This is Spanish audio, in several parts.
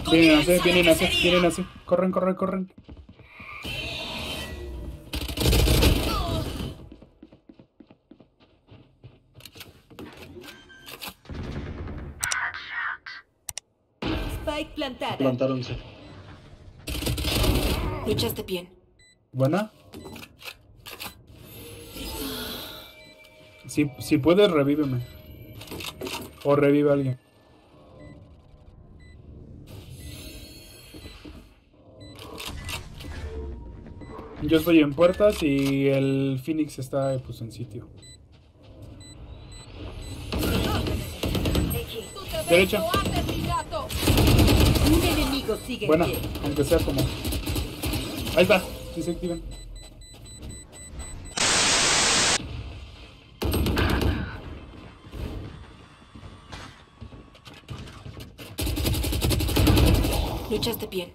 Vienen así. Corren. Spike plantada. Plantáronse. Luchaste bien. Buena. Si puedes, revíveme. O revive a alguien. Yo estoy en puertas y el Phoenix está pues en sitio. Derecha. Un enemigo sigue Buena, en pie. aunque sea como. Ahí está, sí se activan. Luchaste bien.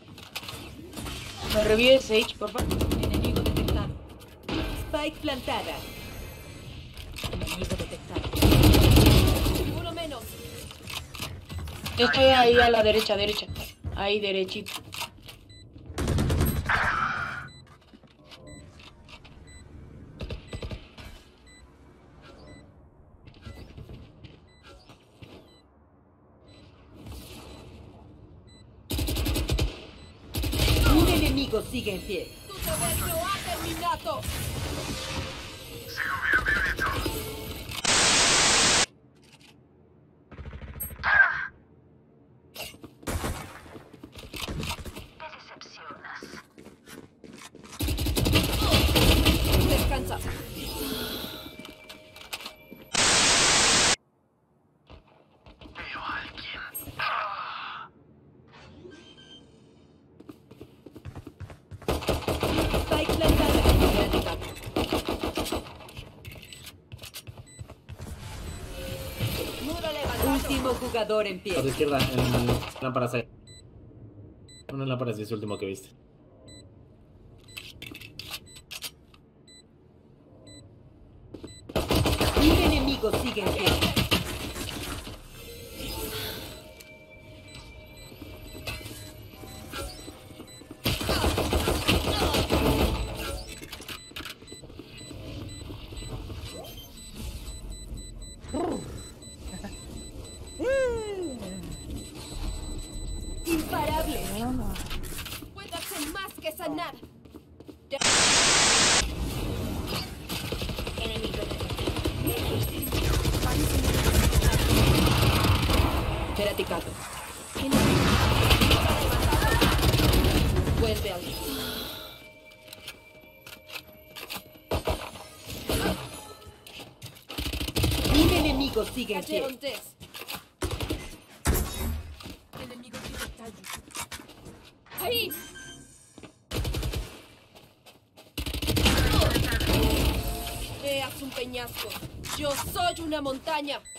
Me revive Sage, por favor. Enemigo detectado. Spike plantada. Enemigo detectado. Uno menos. Yo estoy ahí a la derecha. Ahí, derechito. Un enemigo sigue en pie. Tu trabajo ha terminado. Descansa. Spike plantada. Muro levantado. Último jugador en A pie. tu izquierda, en lámpara 6. Uno en lámpara 6, último que viste. Un enemigo sigue en pie. Imparable. Puedo hacer más que sanar. Erradicado. Vuelve al. Un enemigo sigue en pie. Enemigo detectado. ¡Ahí! Veas un peñasco. Yo soy una montaña.